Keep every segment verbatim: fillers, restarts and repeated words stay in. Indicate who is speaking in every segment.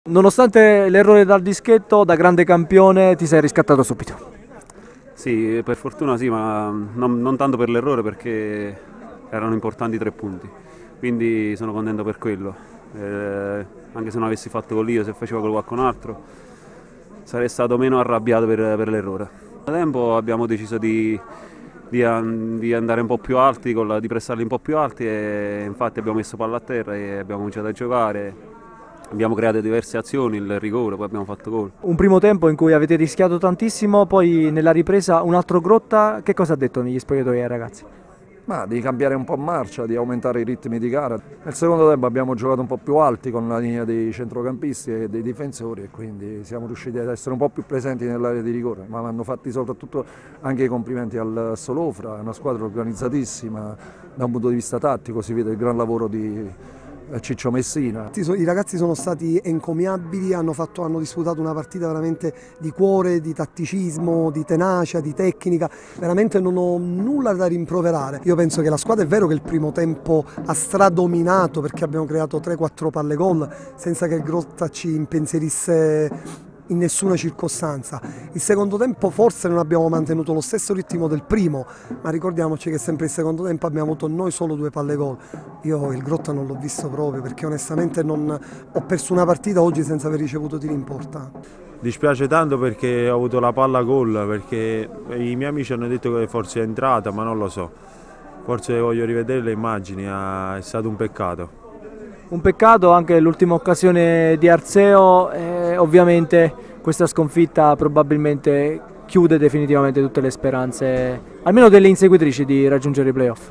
Speaker 1: Nonostante l'errore dal dischetto, da grande campione ti sei riscattato subito.
Speaker 2: Sì, per fortuna sì, ma non, non tanto per l'errore perché erano importanti tre punti, quindi sono contento per quello. Eh, anche se non avessi fatto gol io, se facevo con qualcun altro, sarei stato meno arrabbiato per, per l'errore. Da tempo abbiamo deciso di, di, di andare un po' più alti, la, di pressarli un po' più alti e infatti abbiamo messo palla a terra e abbiamo cominciato a giocare. Abbiamo creato diverse azioni, il rigore, poi abbiamo fatto gol.
Speaker 1: Un primo tempo in cui avete rischiato tantissimo, poi nella ripresa un altro Grotta. Che cosa ha detto negli spogliatoi ai ragazzi?
Speaker 3: Ma di cambiare un po' marcia, di aumentare i ritmi di gara. Nel secondo tempo abbiamo giocato un po' più alti con la linea dei centrocampisti e dei difensori e quindi siamo riusciti ad essere un po' più presenti nell'area di rigore, ma hanno fatti soprattutto anche i complimenti al Solofra, è una squadra organizzatissima da un punto di vista tattico, si vede il gran lavoro di Ciccio Messina.
Speaker 4: I ragazzi sono stati encomiabili, hanno, fatto, hanno disputato una partita veramente di cuore, di tatticismo, di tenacia, di tecnica, veramente non ho nulla da rimproverare. Io penso che la squadra, è vero che il primo tempo ha stradominato perché abbiamo creato tre quattro palle gol senza che il Grotta ci impensierisse in nessuna circostanza. Il secondo tempo forse non abbiamo mantenuto lo stesso ritmo del primo, ma ricordiamoci che sempre il secondo tempo abbiamo avuto noi solo due palle gol. Io il Grotta non l'ho visto proprio perché onestamente non, ho perso una partita oggi senza aver ricevuto tiri importanti.
Speaker 5: Dispiace tanto perché ho avuto la palla gol, perché i miei amici hanno detto che forse è entrata, ma non lo so. Forse voglio rivedere le immagini, è stato un peccato.
Speaker 1: Un peccato anche l'ultima occasione di Arseo, eh, ovviamente questa sconfitta probabilmente chiude definitivamente tutte le speranze, almeno delle inseguitrici, di raggiungere i playoff.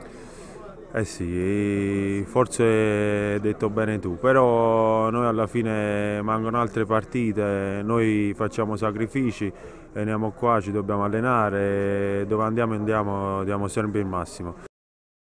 Speaker 5: Eh sì, forse hai detto bene tu, però noi alla fine mancano altre partite, noi facciamo sacrifici, veniamo qua, ci dobbiamo allenare, dove andiamo andiamo, diamo sempre il massimo.